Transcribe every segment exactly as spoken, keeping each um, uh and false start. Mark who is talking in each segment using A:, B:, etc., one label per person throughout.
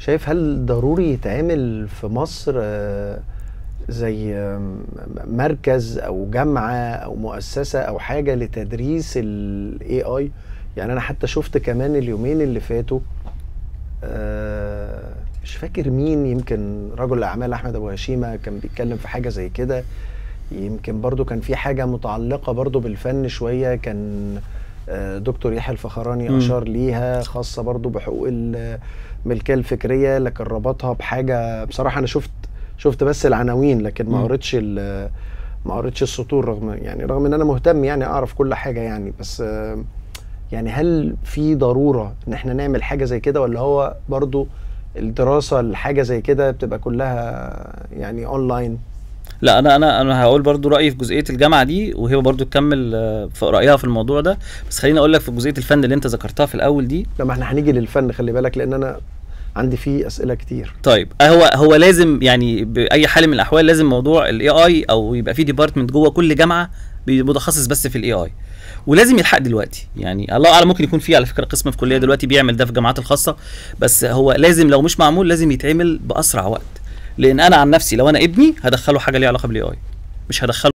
A: شايف هل ضروري يتعمل في مصر زي مركز او جامعه او مؤسسه او حاجه لتدريس الاي اي؟ يعني انا حتى شفت كمان اليومين اللي فاتوا مش فاكر مين، يمكن رجل الاعمال احمد ابو هشيمه كان بيتكلم في حاجه زي كده، يمكن برضو كان في حاجه متعلقه برضو بالفن شويه، كان دكتور يحيى الفخراني اشار ليها، خاصه برضو بحقوق الملكيه الفكريه، لكن ربطها بحاجه بصراحه انا شفت شفت بس العناوين لكن ما قريتش ما قريتش السطور، رغم يعني رغم ان انا مهتم يعني اعرف كل حاجه يعني، بس يعني هل في ضروره ان احنا نعمل حاجه زي كده، ولا هو برضو الدراسه لحاجه زي كده بتبقى كلها يعني اونلاين؟
B: لا انا انا انا هقول برضو رايي في جزئيه الجامعه دي، وهي برضو تكمل في رايها في الموضوع ده، بس خليني اقول لك في جزئيه الفن اللي انت ذكرتها في الاول دي.
A: لما احنا هنيجي للفن خلي بالك، لان انا عندي فيه اسئله كتير.
B: طيب هو هو لازم يعني باي حال من الاحوال لازم موضوع الاي اي او يبقى فيه ديبارتمنت جوه كل جامعه متخصص بس في الاي اي، ولازم يلحق دلوقتي. يعني الله اعلم ممكن يكون في على فكره قسم في كليه دلوقتي بيعمل ده في الجامعات الخاصه، بس هو لازم لو مش معمول لازم يتعمل باسرع وقت، لان انا عن نفسي لو انا ابني هدخله حاجه ليها علاقه بالاي اي، مش هدخله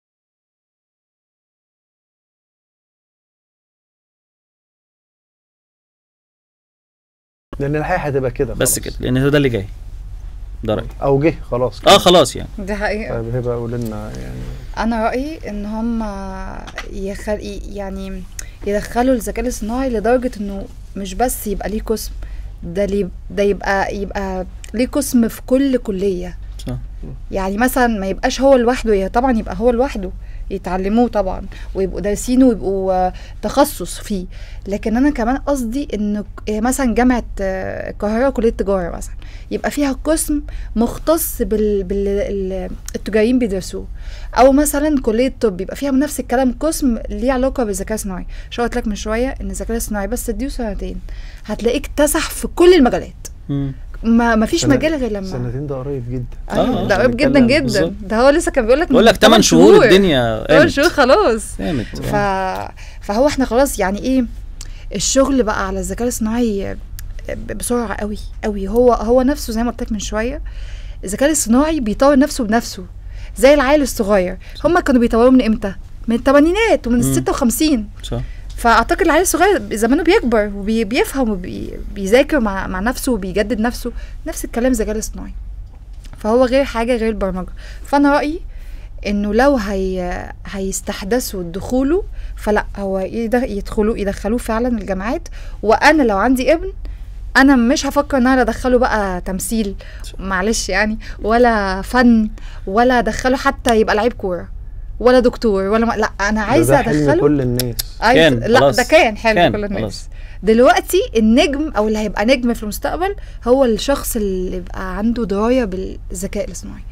A: لان الحقيقه هتبقى كده
B: بس كده، لان هو ده اللي جاي، ده رايي.
A: او جه خلاص
B: اه خلاص يعني
C: دي حقيقه.
A: طيب هبه قول لنا يعني.
C: انا رايي ان هم يخل... يعني يدخلوا الذكاء الاصطناعي لدرجه انه مش بس يبقى ليه قسم، ده لي... ده يبقى يبقى ليه قسم في كل كليه.
B: صح.
C: يعني مثلا ما يبقاش هو لوحده، طبعا يبقى هو لوحده يتعلموه طبعا ويبقوا دارسينه ويبقوا تخصص فيه، لكن انا كمان قصدي ان مثلا جامعه القاهره كليه تجاره مثلا يبقى فيها قسم مختص بال, بال... التجاريين بيدرسوه، او مثلا كليه طب يبقى فيها نفس الكلام قسم ليه علاقه بالذكاء الصناعي. شو قلت لك من شويه ان الذكاء الصناعي بس تديه سنتين هتلاقيك اكتسح في كل المجالات.
B: مم.
C: ما ما فيش مجال غير لما
A: سنتين، ده قريب جدا.
C: ايوه ده قريب جدا جدا بالزبط. ده هو لسه كان بيقول لك
B: بيقول لك ثمانية شهور الدنيا
C: ثمانية شهور خلاص
B: قامت.
C: ف... فهو احنا خلاص يعني ايه الشغل بقى على الذكاء الصناعي بسرعه قوي قوي. هو هو نفسه زي ما قلت لك من شويه الذكاء الصناعي بيطور نفسه بنفسه زي العيل الصغير. هم كانوا بيطوروا من امتى؟ من الثمانينات ومن الستة وخمسين.
B: صح.
C: فاعتقد العيل الصغير زمانه بيكبر وبيفهم وبيذاكر مع مع نفسه وبيجدد نفسه. نفس الكلام الذكاء الاصطناعي، فهو غير حاجه غير البرمجه. فانا رايي انه لو هي هيستحدثوا دخوله فلا، هو يدخلوا يدخلوه فعلا الجامعات. وانا لو عندي ابن انا مش هفكر ان انا ادخله بقى تمثيل معلش يعني، ولا فن، ولا ادخله حتى يبقى لعيب كوره ولا دكتور ولا ما... لا انا عايزه ادخله
A: كل الناس.
C: عايز... لا ده كان حلم كل الناس خلاص. دلوقتي النجم او اللي هيبقى نجم في المستقبل هو الشخص اللي يبقى عنده درايه بالذكاء الاصطناعي.